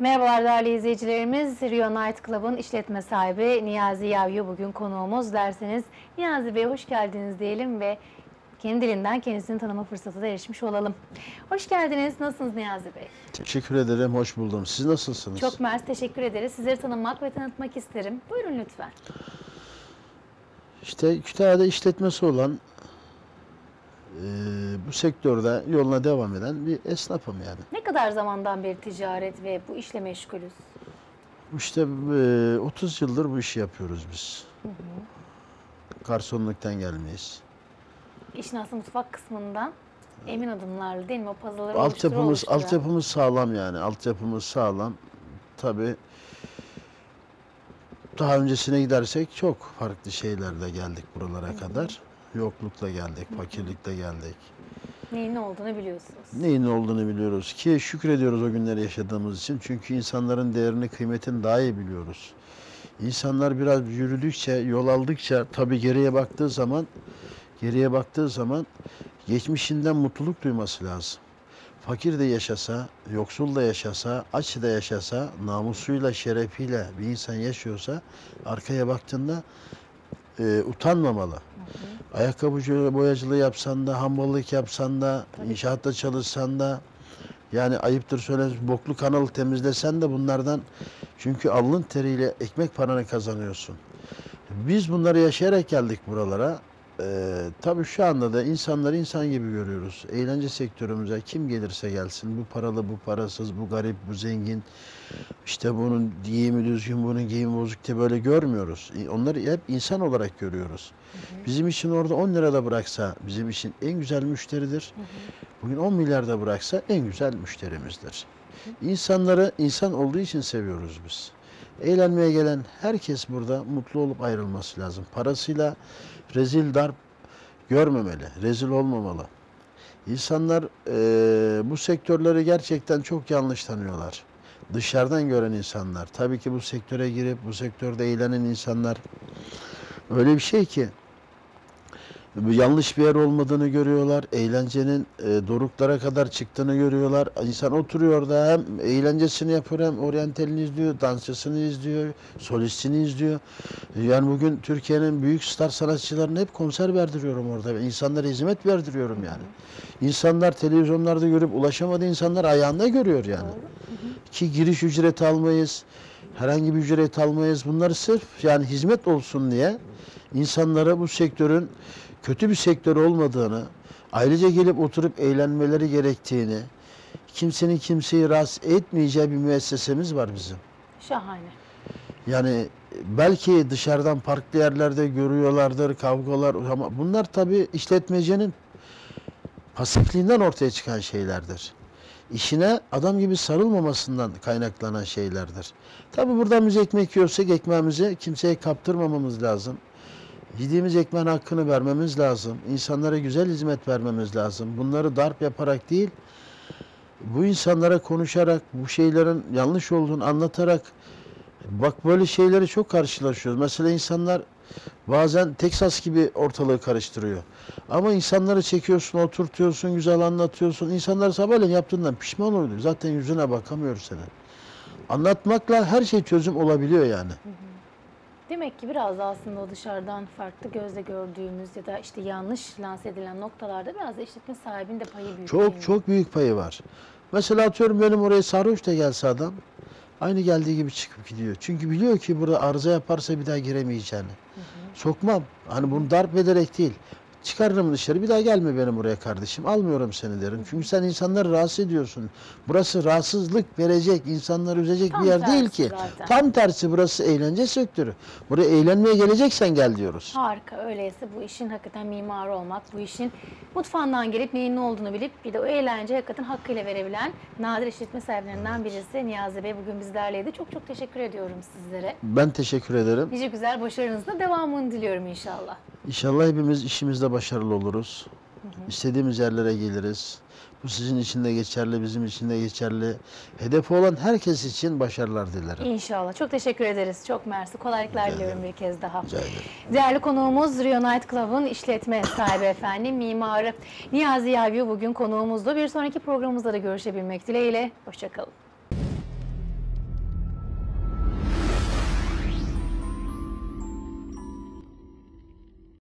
Merhabalar değerli izleyicilerimiz. Rio Night Club'ın işletme sahibi Niyazi Yavyu bugün konuğumuz. Derseniz Niyazi Bey hoş geldiniz diyelim ve kendi dilinden kendisini tanıma fırsatı da erişmiş olalım. Hoş geldiniz. Nasılsınız Niyazi Bey? Teşekkür ederim, hoş buldum. Siz nasılsınız? Çok mersi, teşekkür ederiz. Sizleri tanımak ve tanıtmak isterim. Buyurun lütfen. İşte Kütahya'da işletmesi olan, bu sektörde yoluna devam eden bir esnafım yani. Ne kadar zamandan beri ticaret ve bu işle meşgulüz? İşte 30 yıldır bu işi yapıyoruz biz. Garsonluktan gelmeyiz. İşin aslında mutfak kısmından emin adımlarla değil mi? O puzzle'ları oluşturan. Altyapımız sağlam yani. Altyapımız sağlam. Tabii daha öncesine gidersek çok farklı şeylerle geldik buralara kadar. Yoklukla geldik, fakirlikle geldik. Neyin ne olduğunu biliyorsunuz. Neyin ne olduğunu biliyoruz ki şükrediyoruz o günleri yaşadığımız için. Çünkü insanların değerini, kıymetini daha iyi biliyoruz. İnsanlar biraz yürüdükçe, yol aldıkça tabii geriye baktığı zaman geçmişinden mutluluk duyması lazım. Fakir de yaşasa, yoksul da yaşasa, aç da yaşasa, namusuyla, şerefiyle bir insan yaşıyorsa arkaya baktığında utanmamalı. Ayakkabıcılığı, boyacılığı yapsan da, hamballık yapsan da, inşaatta çalışsan da, yani ayıptır söylemesi, boklu kanalı temizlesen de bunlardan, çünkü alın teriyle ekmek paranı kazanıyorsun. Biz bunları yaşayarak geldik buralara. Tabii şu anda da insanları insan gibi görüyoruz. Eğlence sektörümüze kim gelirse gelsin, bu paralı, bu parasız, bu garip, bu zengin, işte bunun giyimi düzgün, bunun giyimi bozuk diye böyle görmüyoruz. Onları hep insan olarak görüyoruz. Bizim için orada 10 lira da bıraksa bizim için en güzel müşteridir. Bugün 10 milyar da bıraksa en güzel müşterimizdir. İnsanları insan olduğu için seviyoruz biz. Eğlenmeye gelen herkes burada mutlu olup ayrılması lazım. Parasıyla rezil darp görmemeli, rezil olmamalı. İnsanlar bu sektörleri gerçekten çok yanlış tanıyorlar. Dışarıdan gören insanlar, tabii ki bu sektöre girip bu sektörde eğlenen insanlar öyle bir şey ki yanlış bir yer olmadığını görüyorlar. Eğlencenin doruklara kadar çıktığını görüyorlar. İnsan oturuyor da hem eğlencesini yapıyor, hem oryantalini izliyor, dansçısını izliyor, solistini izliyor. Yani bugün Türkiye'nin büyük star sanatçılarına hep konser verdiriyorum orada. İnsanlara hizmet verdiriyorum yani. İnsanlar televizyonlarda görüp ulaşamadığı insanlar ayağında görüyor yani. Ki giriş ücreti almayız, herhangi bir ücret almayız. Bunları sırf yani hizmet olsun diye insanlara bu sektörün kötü bir sektör olmadığını, ayrıca gelip oturup eğlenmeleri gerektiğini, kimsenin kimseyi rahatsız etmeyeceği bir müessesemiz var bizim. Şahane. Yani belki dışarıdan farklı yerlerde görüyorlardır, kavgalar, ama bunlar tabii işletmecinin pasifliğinden ortaya çıkan şeylerdir. İşine adam gibi sarılmamasından kaynaklanan şeylerdir. Tabii buradan biz ekmek yiyorsak ekmeğimizi kimseye kaptırmamamız lazım. Yediğimiz ekmeğin hakkını vermemiz lazım. İnsanlara güzel hizmet vermemiz lazım. Bunları darp yaparak değil, bu insanlara konuşarak, bu şeylerin yanlış olduğunu anlatarak, bak böyle şeyleri çok karşılaşıyoruz. Mesela insanlar bazen Teksas gibi ortalığı karıştırıyor. Ama insanları çekiyorsun, oturtuyorsun, güzel anlatıyorsun. İnsanlar sabahleyin yaptığından pişman oluyor. Zaten yüzüne bakamıyor senin. Anlatmakla her şey çözüm olabiliyor yani. Demek ki biraz da aslında o dışarıdan farklı gözle gördüğümüz ya da işte yanlış lanse edilen noktalarda biraz da işletme sahibinin de payı büyük. Çok büyük payı var. Mesela atıyorum benim oraya sarhoş da gelse adam, aynı geldiği gibi çıkıp gidiyor. Çünkü biliyor ki burada arıza yaparsa bir daha giremeyeceğini. Sokmam. Hani bunu darp ederek değil. Çıkarırım dışarı, bir daha gelme benim buraya kardeşim. Almıyorum seni derim. Çünkü sen insanları rahatsız ediyorsun. Burası rahatsızlık verecek, insanları üzecek Tam bir yer değil tersi ki. zaten. Tam tersi, burası eğlence sektörü. Buraya eğlenmeye geleceksen gel diyoruz. Harika. Öyleyse bu işin hakikaten mimarı olmak, bu işin mutfağından gelip neyin ne olduğunu bilip bir de o eğlence hakikaten hakkıyla verebilen nadir işletme sahiplerinden birisi Niyazi Bey bugün bizlerleydi. Çok çok teşekkür ediyorum sizlere. Ben teşekkür ederim. Nice güzel başarınızla devamını diliyorum inşallah. İnşallah hepimiz işimizde başarılı oluruz. İstediğimiz yerlere geliriz. Bu sizin için de geçerli, bizim için de geçerli. Hedefi olan herkes için başarılar dilerim. İnşallah. Çok teşekkür ederiz. Çok mersi. Kolaylıklar diliyorum bir kez daha. Rica ederim. Değerli konuğumuz Rio Night Club'ın işletme sahibi efendim, mimarı Niyazi Yavyu bugün konuğumuzdu. Bir sonraki programımızda da görüşebilmek dileğiyle. Hoşça kalın.